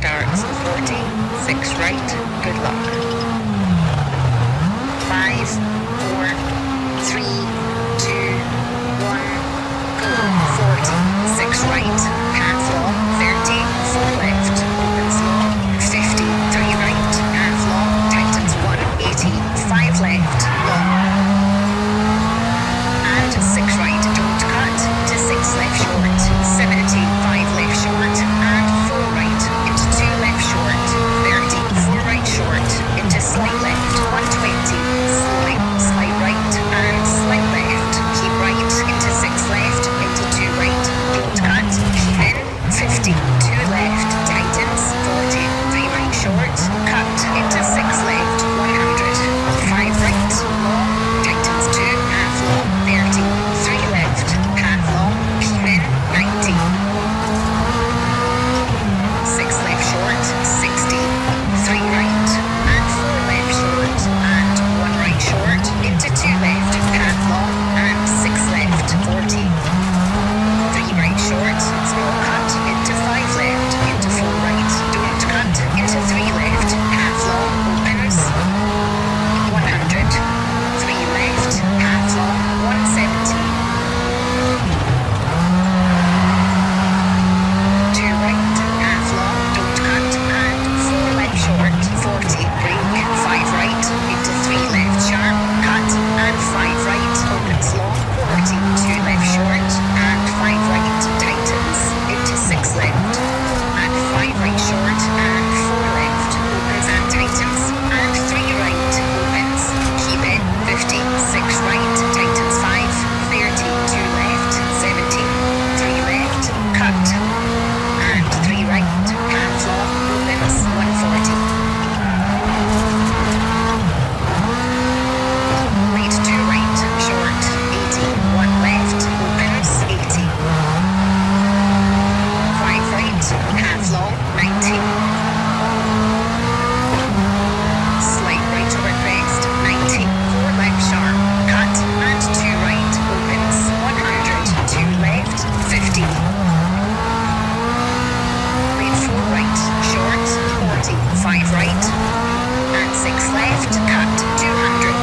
starts 40, 6 right, good luck. 5, 4, 3, 2, 1, go. 40, 6 right, half long, 30, 4 left, open slow, 50, 3 right, half long, tightens 1, 80, 5 left, long. And 6 right, don't cut, to 6 left short, 70, 5 left short, and 4 right, into 2 left short, 30, 4 right short, into slight left, 120, slowing, slight right, and slight left, keep right, into 6 left, into 2 right, don't cut, keep in, 50, 2 left, tightens, 40, 3 right short, cut, into 6 left, 100, 5 right, long, tightens 2, half long, 30, 3 left, half long, keep in, 90, 6 left short, 60, 3 right, and 4 left short, and 1 right short, into 2 left, half long, and 6 left, 40, 3 right short, small cut, into 5 left, into 4 right, don't cut, into 3 left, half long, opens, 100, 3 left, half long, 170, 2 right, half long, don't cut, and 4 left short, 40, brake, 5 right, into 3 left sharp, cut, and 5 right, opens long, 40, 2 left short, and 5 right, tightens, into 6 left, and 5 right short, and 4 left, opens and tightens, and 3 right, opens, keep in, 50, 6 right, tightens 5, 30, 2 left, 70, 3 left, cut, and 3 right, half long, opens, 140. Lead 2 right, short, 80, 1 left, opens, 80. 5 right, half long, 90. Slight right over crest, 90, 4 left sharp, cut, and 2 right, opens, 100, 2 left, 50. Lead 4 right, short, 40, 5 right, and 6 left, cut, 200.